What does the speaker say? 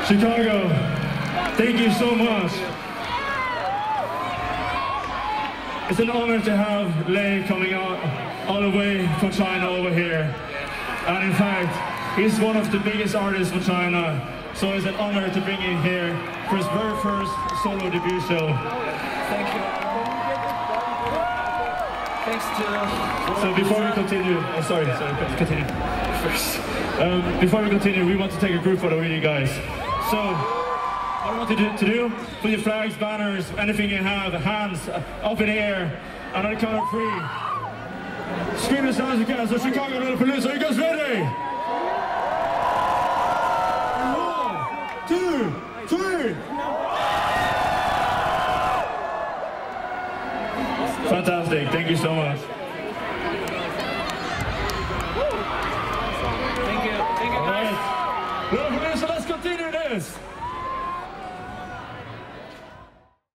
Chicago, thank you so much. It's an honor to have Lay coming out all the way from China over here. And in fact, he's one of the biggest artists from China. So it's an honor to bring him here for his very first solo debut show. Thank you. Thanks to... So before we continue, continue first. Before we continue, we want to take a group photo with you guys. So, what I want you to do, put your flags, banners, anything you have, hands up in the air, and on the count of 3. Scream as loud as you can, so Chicago Lollapalooza, are you guys ready? 1, 2, 3! Fantastic, thank you so much.